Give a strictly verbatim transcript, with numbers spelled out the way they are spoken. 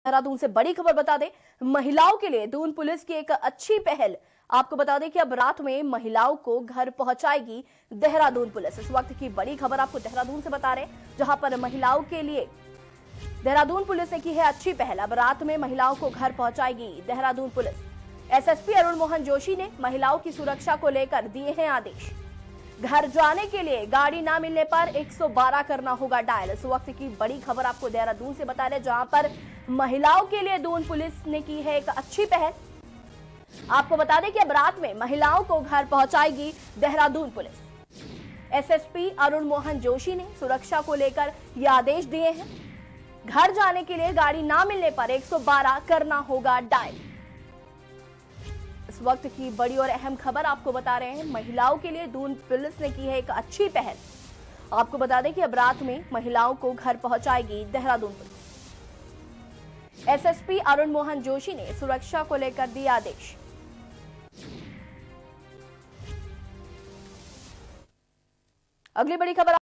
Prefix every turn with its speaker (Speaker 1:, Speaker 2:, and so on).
Speaker 1: देहरादून से बड़ी खबर बता दें, महिलाओं के लिए दून पुलिस की एक अच्छी पहल। आपको बता दें कि अब रात में महिलाओं को घर पहुंचाएगी देहरादून पुलिस। इस वक्त की बड़ी खबर आपको देहरादून से बता रहे हैं, जहां पर महिलाओं के लिए देहरादून पुलिस ने की है अच्छी पहल। अब रात में महिलाओं को घर पहुंचाएगी देहरादून पुलिस। एसएसपी अरुण मोहन जोशी ने महिलाओं की सुरक्षा को लेकर दिए हैं आदेश। घर जाने के लिए गाड़ी ना मिलने पर एक सौ बारह करना होगा डायल। इस वक्त की बड़ी खबर आपको देहरादून से बता रहे, जहां पर महिलाओं के लिए दून पुलिस ने की है एक अच्छी पहल। आपको बता दें कि अब रात में महिलाओं को घर पहुंचाएगी देहरादून पुलिस। एसएसपी अरुण मोहन जोशी ने सुरक्षा को लेकर यह आदेश दिए हैं। घर जाने के लिए गाड़ी ना मिलने पर एक सौ बारह करना होगा डायल। इस वक्त की बड़ी और अहम खबर आपको बता रहे हैं, महिलाओं के लिए दून पुलिस ने की है एक अच्छी पहल। आपको बता दें कि अब रात में महिलाओं को घर पहुंचाएगी देहरादून पुलिस। एसएसपी अरुण मोहन जोशी ने सुरक्षा को लेकर दिया आदेश। अगली बड़ी खबर